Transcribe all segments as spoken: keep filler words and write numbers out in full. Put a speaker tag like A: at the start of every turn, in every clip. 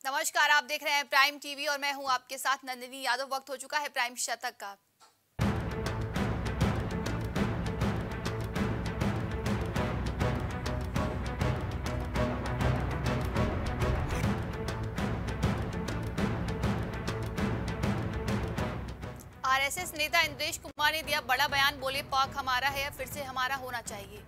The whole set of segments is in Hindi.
A: नमस्कार, आप देख रहे हैं प्राइम टीवी और मैं हूं आपके साथ नंदिनी यादव। वक्त हो चुका है प्राइम शतक का। आरएसएस नेता इंद्रेश कुमार ने दिया बड़ा बयान, बोले पाक हमारा है, फिर से हमारा होना चाहिए।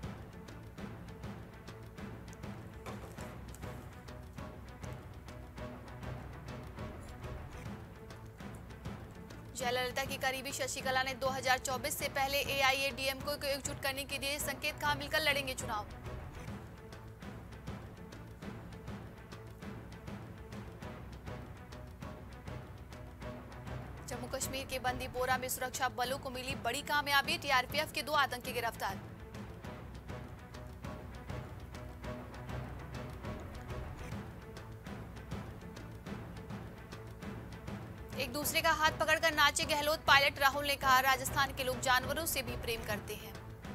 A: जयललिता की करीबी शशिकला ने दो हज़ार चौबीस से पहले एआईएडीएमके को एकजुट करने के लिए संकेत कहा, मिलकर लड़ेंगे चुनाव। जम्मू कश्मीर के बंदीपोरा में सुरक्षा बलों को मिली बड़ी कामयाबी, टीआरपीएफ के दो आतंकी गिरफ्तार। एक दूसरे का हाथ पकड़कर नाचे गहलोत, पायलट राहुल ने कहा राजस्थान के लोग जानवरों से भी प्रेम करते हैं।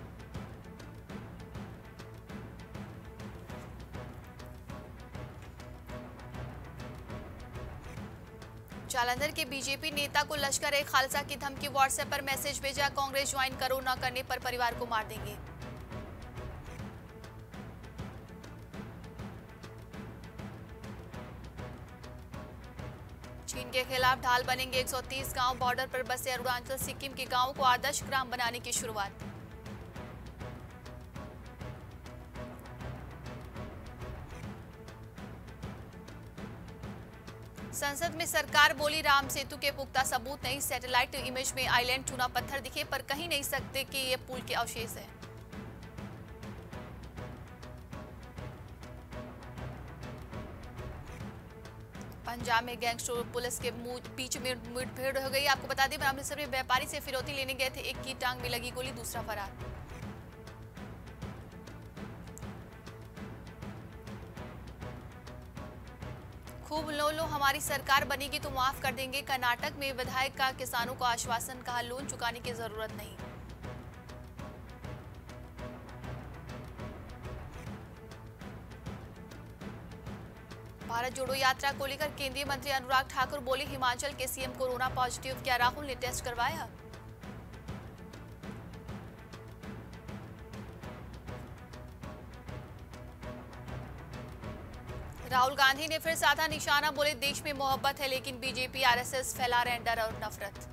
A: जालंधर के बीजेपी नेता को लश्कर ए खालसा की धमकी, व्हाट्सएप पर मैसेज भेजा, कांग्रेस ज्वाइन करो, न करने पर परिवार को मार देंगे। चीन के खिलाफ ढाल बनेंगे एक सौ तीस गांव, बॉर्डर पर बसे अरुणाचल सिक्किम के गांवों को आदर्श ग्राम बनाने की शुरुआत। संसद में सरकार बोली राम सेतु के पुख्ता सबूत नहीं, सैटेलाइट इमेज में आइलैंड चूना पत्थर दिखे पर कहीं नहीं सकते कि ये पुल के अवशेष है। पंजाब में गैंगस्टर और पुलिस के बीच में मुठभेड़ हो गई। आपको बता दें अमृतसर में व्यापारी से फिरौती लेने गए थे, एक की टांग में लगी गोली, दूसरा फरार। खूब लो लो हमारी सरकार बनेगी तो माफ कर देंगे, कर्नाटक में विधायक का किसानों को आश्वासन, कहा लोन चुकाने की जरूरत नहीं। भारत जोड़ो यात्रा को लेकर केंद्रीय मंत्री अनुराग ठाकुर बोले हिमाचल के सीएम कोरोना पॉजिटिव, क्या राहुल ने टेस्ट करवाया? राहुल गांधी ने फिर साधा निशाना, बोले देश में मोहब्बत है लेकिन बीजेपी आरएसएस फैला रहे हैं डर और नफरत।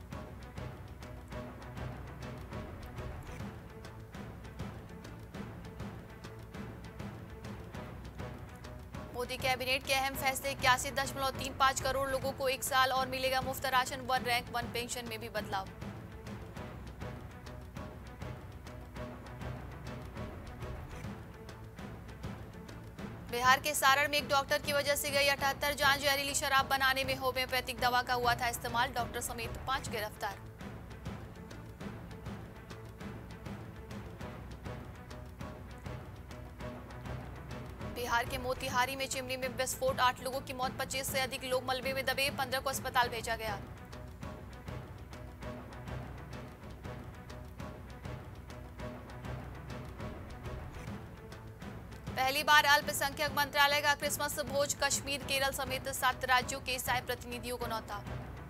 A: मोदी कैबिनेट के अहम फैसले, इक्यासी दशमलव तीन पाँच करोड़ लोगों को एक साल और मिलेगा मुफ्त राशन, वन रैंक वन पेंशन में भी बदलाव। बिहार के सारण में एक डॉक्टर की वजह से गई अठहत्तर जान, जहरीली शराब बनाने में होम्योपैथिक दवा का हुआ था इस्तेमाल, डॉक्टर समेत पांच गिरफ्तार। बिहार के मोतिहारी में चिमनी में विस्फोट, आठ लोगों की मौत, पच्चीस से अधिक लोग मलबे में दबे, पंद्रह को अस्पताल भेजा गया। पहली बार अल्पसंख्यक मंत्रालय का क्रिसमस भोज, कश्मीर, केरल समेत सात राज्यों के ईसाई प्रतिनिधियों को न्योता।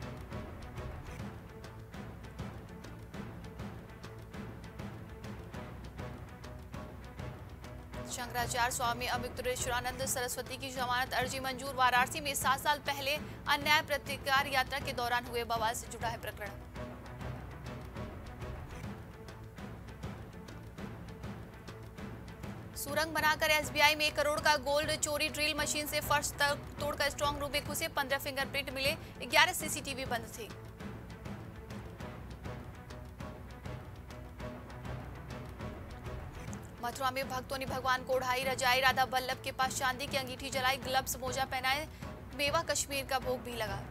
A: शंकराचार्य स्वामी अमृतेश्वरानंद सरस्वती की जमानत अर्जी मंजूर, वाराणसी में सात साल पहले अन्याय प्रतिकार यात्रा के दौरान हुए बवाल से जुड़ा है प्रकरण। सुरंग बनाकर एसबीआई में एक करोड़ का गोल्ड चोरी, ड्रिल मशीन से फर्श तक तोड़कर स्ट्रांग रूम में घुसे, पंद्रह फिंगरप्रिंट मिले, ग्यारह सीसीटीवी बंद थे। मथुरा में भक्तों ने भगवान को ओढ़ाई रजाई, राधा वल्लभ के पास चांदी की अंगीठी जलाई, ग्लव्स मोजा पहनाए, मेवा कश्मीर का भोग भी लगा।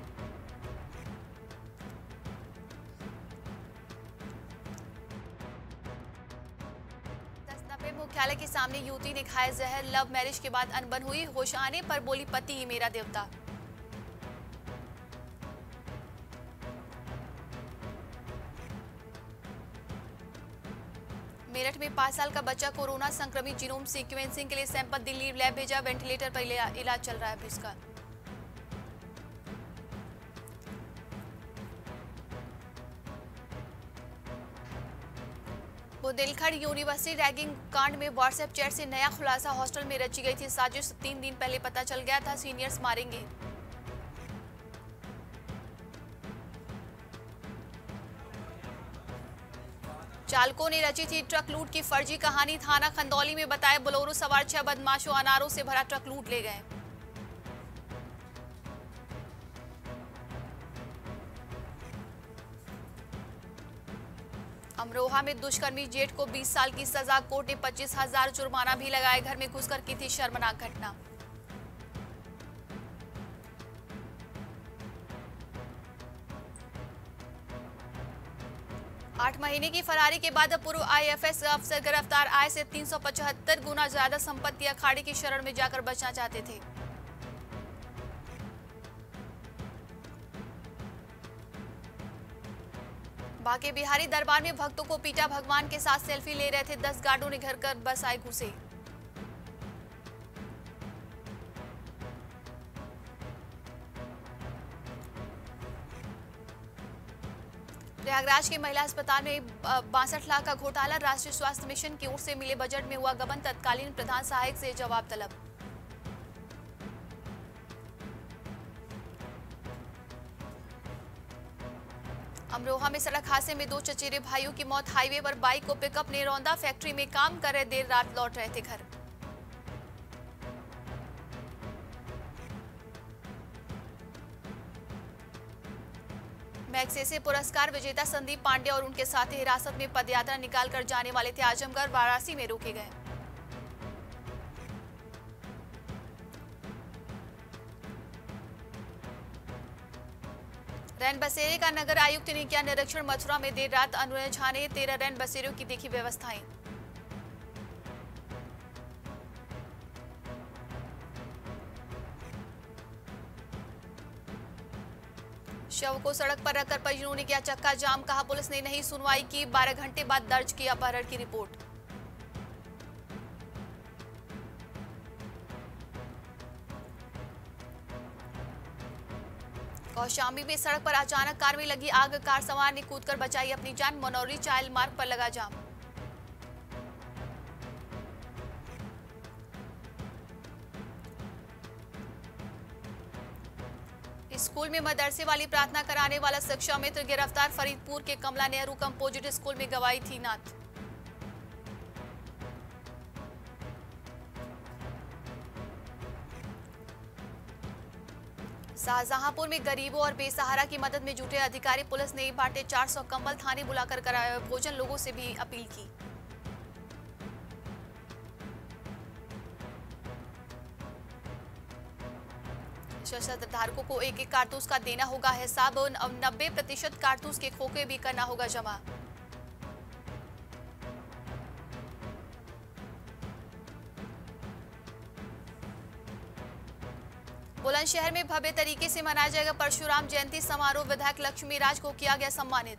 A: नब्बे मुख्यालय के सामने युवती ने खाया जहर, लव मैरिज के बाद अनबन हुई, होश आने पर बोली पति ही मेरा देवता। मेरठ में पाँच साल का बच्चा कोरोना संक्रमित, जीनोम सीक्वेंसिंग के लिए सैंपल दिल्ली लैब भेजा, वेंटिलेटर पर इलाज चल रहा है अभी उसका। बुंदेलखंड यूनिवर्सिटी रैगिंग कांड में व्हाट्सएप चैट से नया खुलासा। हॉस्टल में रची गई थी साजिश। तीन दिन पहले पता चल गया था सीनियर्स मारेंगे। चालकों ने रची थी ट्रक लूट की फर्जी कहानी। थाना खंदौली में बताए बोलेरो सवार छह बदमाशों अनारों से भरा ट्रक लूट ले गए। अमरोहा में दुष्कर्मी जेठ को बीस साल की सजा। कोर्ट ने पच्चीस हजार जुर्माना भी लगाए। घर में घुसकर की थी शर्मनाक घटना। आठ महीने की फरारी के बाद पूर्व आईएफएस अफसर गिरफ्तार। आय से तीन सौ पचहत्तर गुना ज्यादा संपत्ति अखाड़े की शरण में जाकर बचना चाहते थे। बांके बिहारी दरबार में भक्तों को पीटा। भगवान के साथ सेल्फी ले रहे थे। दस गार्डों ने घर कर बस आए घुसे। प्रयागराज के महिला अस्पताल में बासठ लाख का घोटाला। राष्ट्रीय स्वास्थ्य मिशन की ओर से मिले बजट में हुआ गबन। तत्कालीन प्रधान सहायक से जवाब तलब। अमरोहा में सड़क हादसे में दो चचेरे भाइयों की मौत। हाईवे पर बाइक को पिकअप ने रौंदा। फैक्ट्री में काम कर रहे देर रात लौट रहे थे घर। मैग्सेसे पुरस्कार विजेता संदीप पांडे और उनके साथी हिरासत में पदयात्रा निकालकर जाने वाले थे। आजमगढ़ वाराणसी में रोके गए। रैन बसेरे का नगर आयुक्त ने किया निरीक्षण। मथुरा में देर रात अनुय झा ने तेरह रैन बसेरों की देखी व्यवस्थाएं। शव को सड़क पर रखकर परिजनों ने किया चक्का जाम। कहा पुलिस ने नहीं सुनवाई की। बारह घंटे बाद दर्ज की अपहरण की रिपोर्ट। कौशाम्बी में सड़क पर अचानक कार में लगी आग। कार सवार ने कूदकर बचाई अपनी जान। मनौरी चाइल मार्ग पर लगा जाम। स्कूल में मदरसे वाली प्रार्थना कराने वाला शिक्षा मित्र गिरफ्तार। फरीदपुर के कमला नेहरू कंपोजिट स्कूल में गवाई थी नात। शाहजहांपुर में गरीबों और बेसहारा की मदद में जुटे अधिकारी। पुलिस ने बांटे चार सौ कंबल। थाने बुलाकर कराया भोजन। लोगों से भी अपील की। सशस्त्र धारकों को एक एक कारतूस का देना होगा हिसाब। नब्बे प्रतिशत कारतूस के खोखे भी करना होगा जमा। बुलंदशहर में भव्य तरीके से मनाया जाएगा परशुराम जयंती समारोह। विधायक लक्ष्मी राज को किया गया सम्मानित।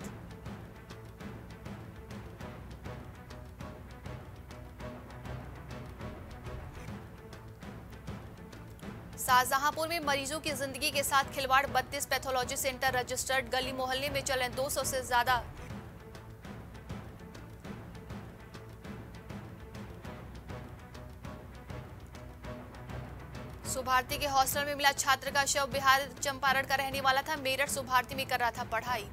A: शाहजहांपुर में मरीजों की जिंदगी के साथ खिलवाड़। बत्तीस पैथोलॉजी सेंटर रजिस्टर्ड। गली मोहल्ले में चले दो सौ से ज्यादा। सुभारती के हॉस्टल में मिला छात्र का शव। बिहार चंपारण का रहने वाला था। मेरठ सुभारती में कर रहा था पढ़ाई।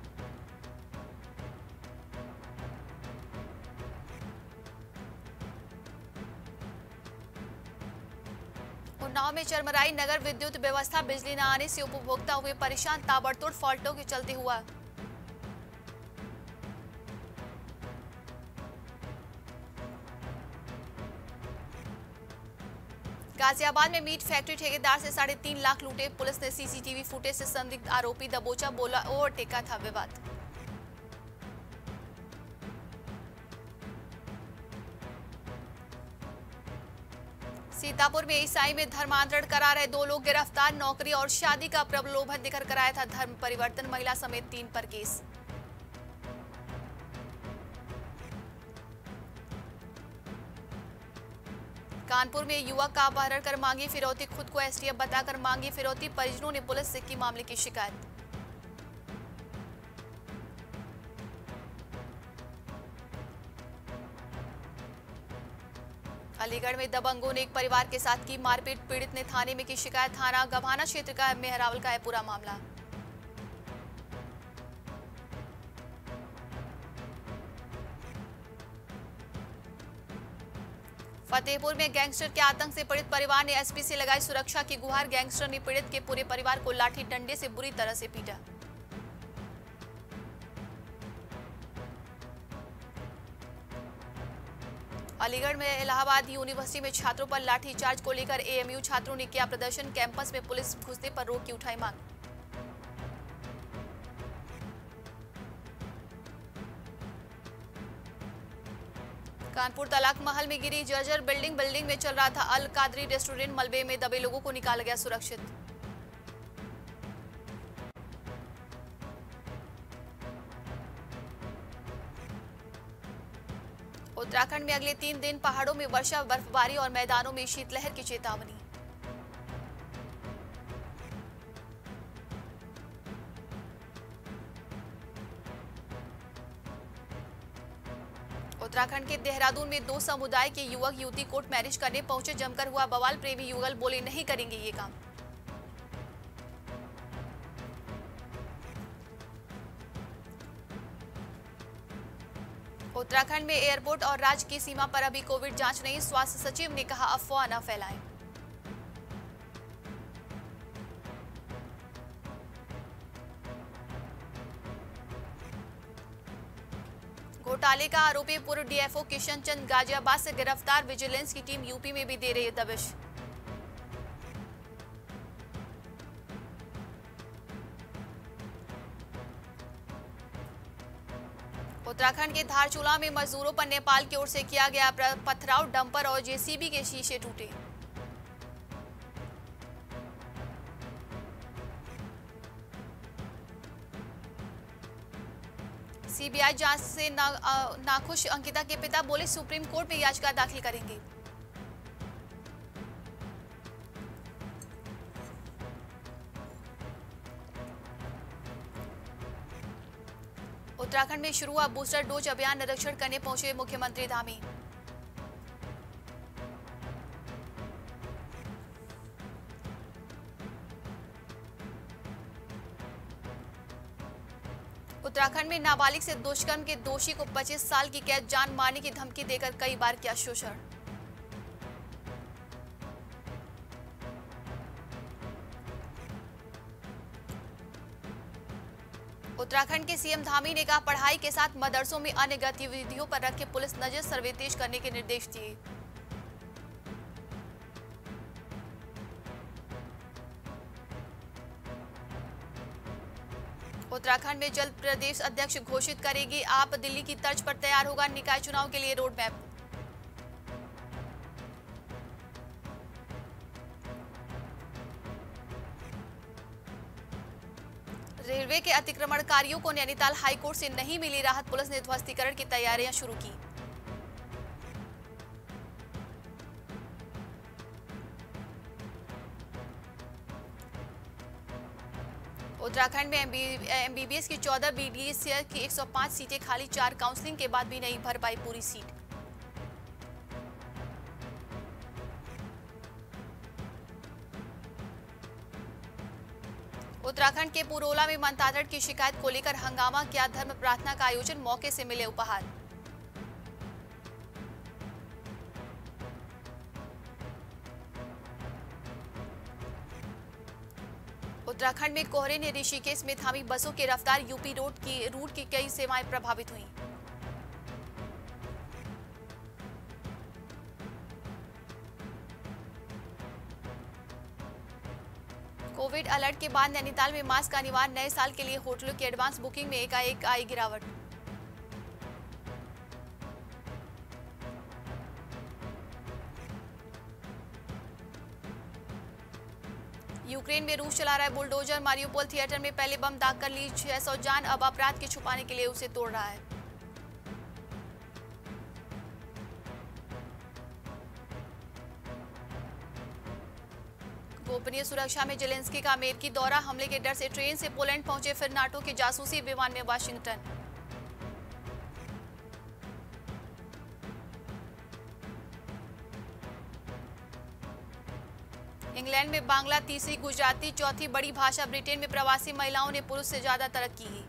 A: उन्नाव में चरमराई नगर विद्युत व्यवस्था। बिजली न आने से उपभोक्ता हुए परेशान। ताबड़तोड़ फॉल्टों के चलते हुआ। गाजियाबाद में मीट फैक्ट्री ठेकेदार से साढ़े तीन लाख लूटे। पुलिस ने सीसीटीवी फुटेज से संदिग्ध आरोपी दबोचा। बोला ओवरटेका था विवाद। सीतापुर में ईसाई में धर्मांतरण करा रहे दो लोग गिरफ्तार। नौकरी और शादी का प्रलोभन देकर कराया था धर्म परिवर्तन। महिला समेत तीन पर केस। कानपुर में युवक का अपहरण कर मांगी फिरौती। खुद को एसटीएफ बताकर मांगी फिरौती। परिजनों ने पुलिस से की मामले की शिकायत। अलीगढ़ में दबंगों ने एक परिवार के साथ की मारपीट, पीड़ित ने थाने में की शिकायत। थाना गभाना क्षेत्र का मेहरावल का है पूरा मामला। फतेहपुर में गैंगस्टर के आतंक से पीड़ित परिवार ने एसपी से लगाई सुरक्षा की गुहार। गैंगस्टर ने पीड़ित के पूरे परिवार को लाठी डंडे से बुरी तरह से पीटा। अलीगढ़ में इलाहाबाद यूनिवर्सिटी में छात्रों पर लाठीचार्ज को लेकर एएमयू छात्रों ने किया प्रदर्शन। कैंपस में पुलिस घुसने पर रोक की उठाई मांग। कानपुर तलाक महल में गिरी जर्जर बिल्डिंग। बिल्डिंग में चल रहा था अल कादरी रेस्टोरेंट। मलबे में दबे लोगों को निकाला गया सुरक्षित। उत्तराखंड में अगले तीन दिन पहाड़ों में वर्षा, बर्फबारी और मैदानों में शीतलहर की चेतावनी। उत्तराखंड के देहरादून में दो समुदाय के युवक युवती कोर्ट मैरिज करने पहुंचे। जमकर हुआ बवाल। प्रेमी युगल बोले नहीं करेंगे ये काम। उत्तराखंड में एयरपोर्ट और राज्य की सीमा पर अभी कोविड जांच नहीं। स्वास्थ्य सचिव ने कहा अफवाह न फैलाएं। घोटाले का आरोपी पूर्व डीएफओ किशन चंद गाजियाबाद से गिरफ्तार। विजिलेंस की टीम यूपी में भी दे रही है दबिश। उत्तराखंड के धारचूला में मजदूरों पर नेपाल की ओर से किया गया पथराव। डंपर और जेसीबी के शीशे टूटे। सीबीआई जांच से ना, नाखुश अंकिता के पिता बोले सुप्रीम कोर्ट में याचिका दाखिल करेंगे। उत्तराखंड में शुरू हुआ बूस्टर डोज अभियान। निरीक्षण करने पहुंचे मुख्यमंत्री धामी। उत्तराखंड में नाबालिग से दुष्कर्म के दोषी को पच्चीस साल की कैद, जान मारने की धमकी देकर कई बार किया शोषण। उत्तराखंड के सीएम धामी ने कहा पढ़ाई के साथ मदरसों में अन्य गतिविधियों पर रखे पुलिस नजर, सर्वे तेज करने के निर्देश दिए। उत्तराखंड में जल्द प्रदेश अध्यक्ष घोषित करेगी आप। दिल्ली की तर्ज पर तैयार होगा निकाय चुनाव के लिए रोड मैप। रेलवे के अतिक्रमणकारियों को नैनीताल हाईकोर्ट से नहीं मिली राहत। पुलिस ने ध्वस्तीकरण की तैयारियां शुरू की। उत्तराखंड में एमबीबीएस की चौदह, बीडीएस की एक सौ पाँच सीटें खाली। चार काउंसलिंग के बाद भी नहीं भर पाई पूरी सीट। उत्तराखंड के पुरोला में मंतादड़ की शिकायत को लेकर हंगामा किया। धर्म प्रार्थना का आयोजन, मौके से मिले उपहार। उत्तराखंड में कोहरे ने ऋषिकेश में थामी बसों की रफ्तार। यूपी रोड की रूट की कई सेवाएं प्रभावित हुई। कोविड अलर्ट के बाद नैनीताल में मास्क का अनिवार्य। नए साल के लिए होटलों की एडवांस बुकिंग में एकाएक आई गिरावट। यूक्रेन में रूस चला रहा है बुलडोजर। मारियोपोल थिएटर में पहले बम दाग कर ली छह सौ जान, अब अपराध के छुपाने के लिए उसे तोड़ रहा है। गोपनीय सुरक्षा में जेलेंस्की का अमेरिकी दौरा। हमले के डर से ट्रेन से पोलैंड पहुंचे, फिर नाटो के जासूसी विमान में वाशिंगटन। इंग्लैंड में बांग्ला तीसरी, गुजराती चौथी बड़ी भाषा। ब्रिटेन में प्रवासी महिलाओं ने पुरुष से ज्यादा तरक्की की।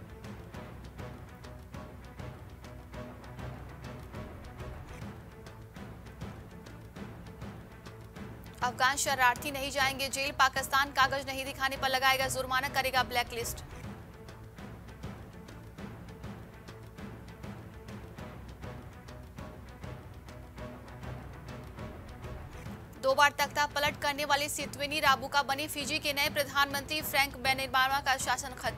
A: अफगान शरणार्थी नहीं जाएंगे जेल। पाकिस्तान कागज नहीं दिखाने पर लगाएगा जुर्माना, करेगा ब्लैकलिस्ट। दो बार तख्ता पलट करने वाले सितवेनी राबुका बने फिजी के नए प्रधानमंत्री। फ्रैंक बैनिमारामा का शासन खत्म।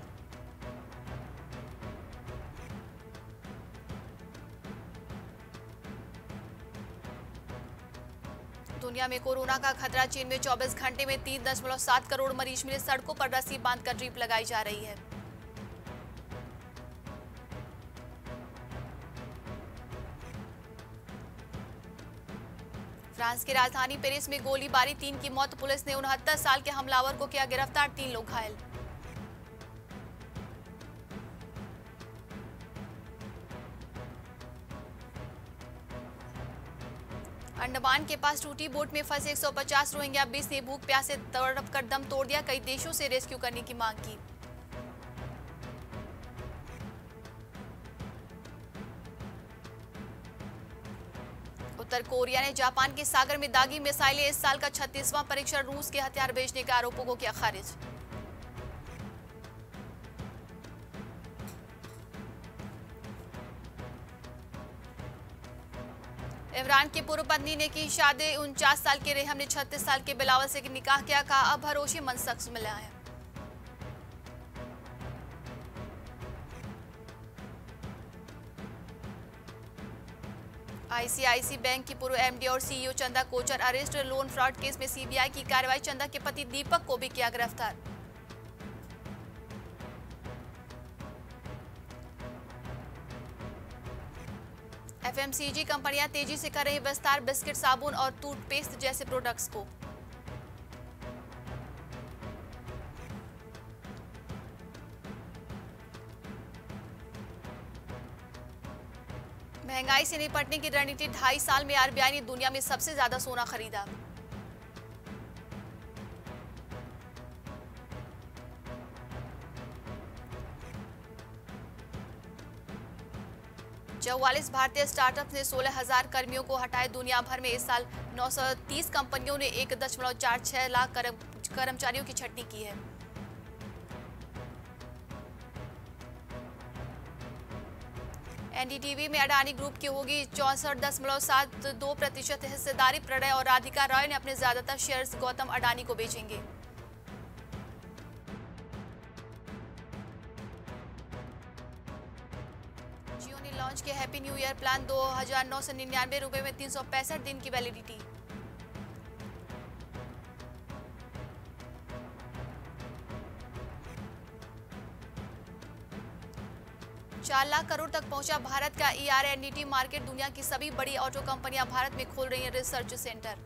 A: दुनिया में कोरोना का खतरा। चीन में चौबीस घंटे में तीन दशमलव सात करोड़ मरीज मिले। सड़कों पर रस्सी बांधकर ड्रिप लगाई जा रही है। फ्रांस की राजधानी पेरिस में गोलीबारी, तीन की मौत। पुलिस ने उनहत्तर साल के हमलावर को किया गिरफ्तार, तीन लोग घायल। अंडमान के पास टूटी बोट में फंसे एक सौ पचास रोहिंग्या। बीस ने भूख प्यास से तड़प कर दम तोड़ दिया। कई देशों से रेस्क्यू करने की मांग की। उत्तर कोरिया ने जापान के सागर में दागी मिसाइलें। इस साल का छत्तीसवां परीक्षण। रूस के हथियार बेचने के आरोपों को किया खारिज। इमरान की पूर्व पत्नी ने की शादी। उनचास साल के रेहम ने छत्तीस साल के बिलावल से निकाह किया। कहा अब भरोसेमंद शख्स मिला है। आईसीआईसी बैंक की पूर्व एमडी और CEO Chanda Kochhar arrest. Loan fraud case में सीबीआई की कार्रवाई। चंदा के पति दीपक को भी किया गिरफ्तार। एफएमसीजी कंपनियां तेजी से कर रही विस्तार। बिस्किट, साबुन और टूथपेस्ट जैसे प्रोडक्ट्स को। महंगाई से निपटने की रणनीति। ढाई साल में आरबीआई ने दुनिया में सबसे ज्यादा सोना खरीदा। चौवालीस भारतीय स्टार्टअप ने सोलह हजार कर्मियों को हटाए। दुनिया भर में इस साल नौ सौ तीस कंपनियों ने एक दशमलव चार छह लाख कर्मचारियों की छटनी की है। एनडीटीवी में अडानी ग्रुप की होगी चौसठ दशमलव सात दो प्रतिशत हिस्सेदारी। प्रणय और राधिका रॉय ने अपने ज्यादातर शेयर्स गौतम अडानी को बेचेंगे। जियो ने लॉन्च किया हैप्पी न्यू ईयर प्लान। दो हजार नौ सौ निन्यानवे रुपए में तीन सौ पैंसठ दिन की वैलिडिटी। चार लाख करोड़ तक पहुंचा भारत का E R N D T market. दुनिया की सभी बड़ी ऑटो कंपनियां भारत में खोल रही हैं रिसर्च सेंटर।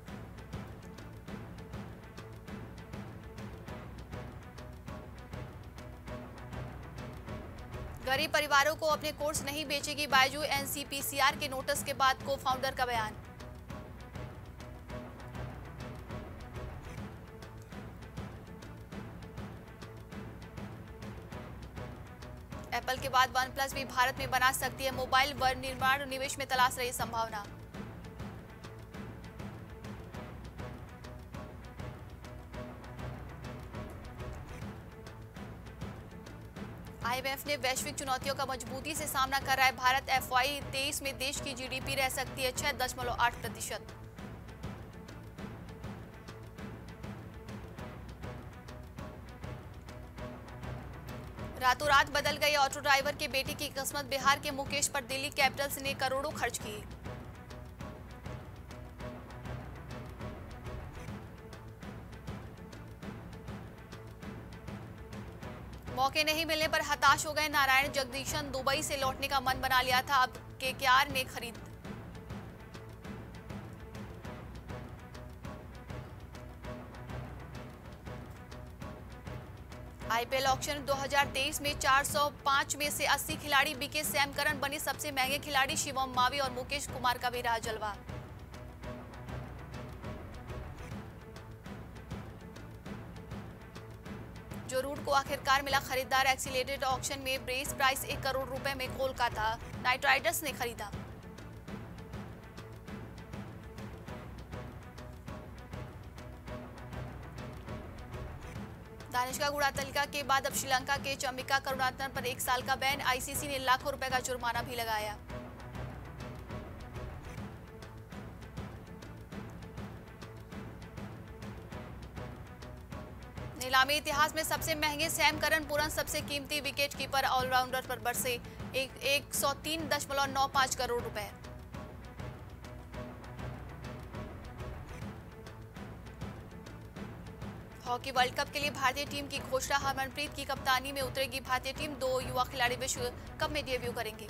A: गरीब परिवारों को अपने कोर्स नहीं बेचेगी Byju. N C P C R के नोटिस के बाद को फाउंडर का बयान। एप्पल के बाद वन प्लस भी भारत में बना सकती है मोबाइल। विनिर्माण निवेश में तलाश रही संभावना। आई एम एफ ने वैश्विक चुनौतियों का मजबूती से सामना कर रहा है भारत। एफ वाई तेईस में देश की जीडीपी रह सकती है छह दशमलव आठ प्रतिशत। रातों रात बदल गई ऑटो ड्राइवर के बेटे की किस्मत। बिहार के मुकेश पर दिल्ली कैपिटल्स ने करोड़ों खर्च किए। मौके नहीं मिलने पर हताश हो गए नारायण जगदीशन। दुबई से लौटने का मन बना लिया था, अब केकेआर ने खरीद। आईपीएल ऑक्शन दो हज़ार तेईस में चार सौ पाँच में से अस्सी खिलाड़ी बिके। सैम करन बने सबसे महंगे खिलाड़ी। शिवम मावी और मुकेश कुमार का भी रहा जलवा। जो रूट को आखिरकार मिला खरीदार। एक्सीलेटेड ऑक्शन में बेस प्राइस एक करोड़ रुपए में कोलकाता नाइट राइडर्स ने खरीदा। दानिशका गुड़ातलिका के बाद अब श्रीलंका के चम्बिका करुणारत्न पर एक साल का बैन। आईसीसी ने लाखों रुपए का जुर्माना भी लगाया। नीलामी इतिहास में सबसे महंगे सैम करनपुरन सबसे कीमती विकेट कीपर ऑलराउंडर पर बरसे एक, एक सौ तीन दशमलव नौ पांच करोड़ रुपए। हॉकी वर्ल्ड कप के लिए भारतीय टीम की घोषणा। हरमनप्रीत की कप्तानी में उतरेगी भारतीय टीम। दो युवा खिलाड़ी विश्व कप में डेब्यू करेंगे।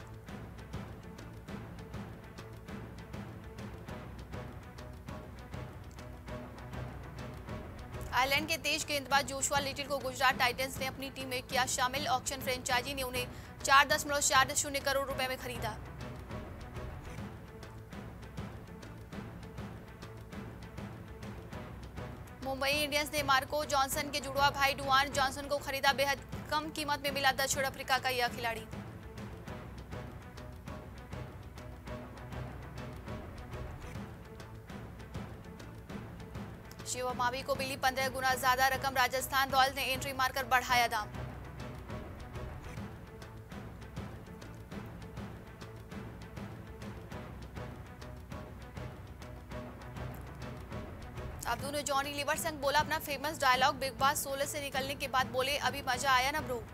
A: आयरलैंड के तेज गेंदबाज जोशुआ लिटिल को गुजरात टाइटंस ने अपनी टीम में किया शामिल। ऑक्शन फ्रेंचाइजी ने उन्हें चार दशमलव चार शून्य करोड़ रुपए में खरीदा। मुंबई इंडियंस ने मार्को जॉनसन के जुड़वा भाई डुआन जॉनसन को खरीदा। बेहद कम कीमत में मिला दक्षिण अफ्रीका का यह खिलाड़ी। शिवम मावी को मिली पंद्रह गुना ज्यादा रकम। राजस्थान रॉयल्स ने एंट्री मारकर बढ़ाया दाम। अब्दू ने जॉनी लीवर संग बोला अपना फेमस डायलॉग। बिग बॉस सोलह से निकलने के बाद बोले अभी मजा आया ना ब्रो।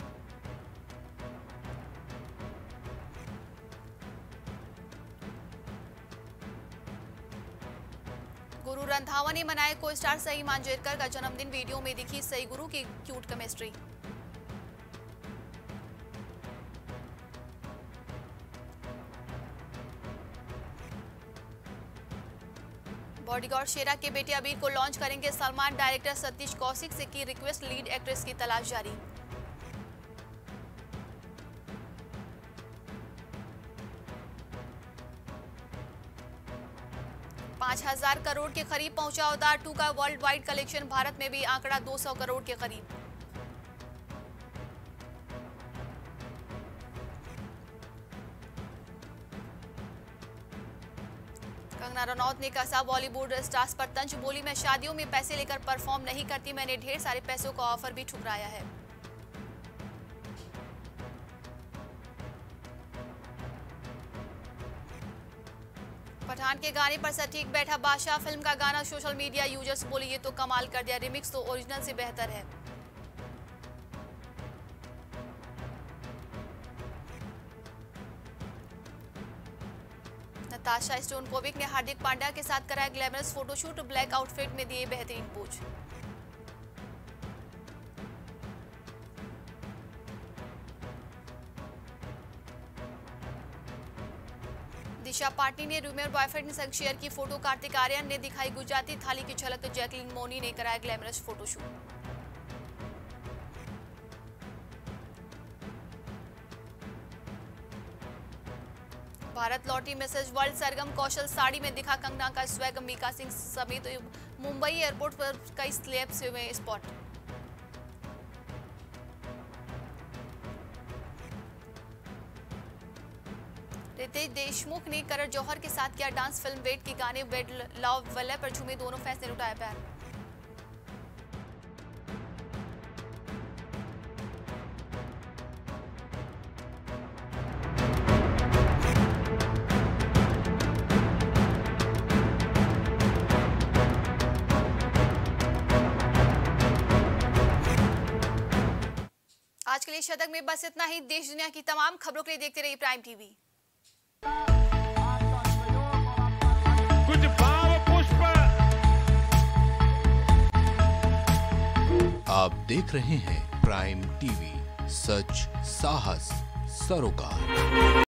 A: गुरु रंधावा ने मनाया को स्टार सई मांजरेकर का जन्मदिन। वीडियो में दिखी सई गुरु की क्यूट केमिस्ट्री। बॉडीगार्ड शेरा के बेटे अबीर को लॉन्च करेंगे सलमान। डायरेक्टर सतीश कौशिक से की रिक्वेस्ट। लीड एक्ट्रेस की तलाश जारी। पांच हजार करोड़ के करीब पहुंचा अवतार टू का वर्ल्ड वाइड कलेक्शन। भारत में भी आंकड़ा दो सौ करोड़ के करीब। कंगना रनौत ने कसा बॉलीवुड स्टार्स पर तंज। बोली मैं शादियों में पैसे लेकर परफॉर्म नहीं करती। मैंने ढेर सारे पैसों का ऑफर भी ठुकराया है। पठान के गाने पर सटीक बैठा बादशाह। फिल्म का गाना सोशल मीडिया यूजर्स बोली ये तो कमाल कर दिया। रिमिक्स तो ओरिजिनल से बेहतर है। नताशा स्टोनकोविक ने हार्दिक पांड्या के साथ कराया ग्लैमरस फोटोशूट। ब्लैक आउटफिट में दिए बेहतरीन पोज। दिशा पाटनी ने रूमर बॉयफ्रेंड संग शेयर की फोटो। कार्तिक आर्यन ने दिखाई गुजराती थाली की झलक। जैकलिन मोनी ने कराया ग्लैमरस फोटोशूट। भारत लौटी मिसेज वर्ल्ड। सरगम कौशल साड़ी में दिखा कंगना का स्वैग। मीका सिंह समेत मुंबई एयरपोर्ट पर कई स्लेब्स हुए स्पॉट। रितेश देशमुख ने करण जौहर के साथ किया डांस। फिल्म वेट के गाने वेड लव वल्लभ पर झूमे दोनों फैंस ने लुटाया प्यार। आज के लिए शतक में बस इतना ही। देश दुनिया की तमाम खबरों के लिए देखते रहिए प्राइम टीवी।
B: कुछ भाव पुष्प।
C: आप देख रहे हैं प्राइम टीवी, सच साहस सरोकार।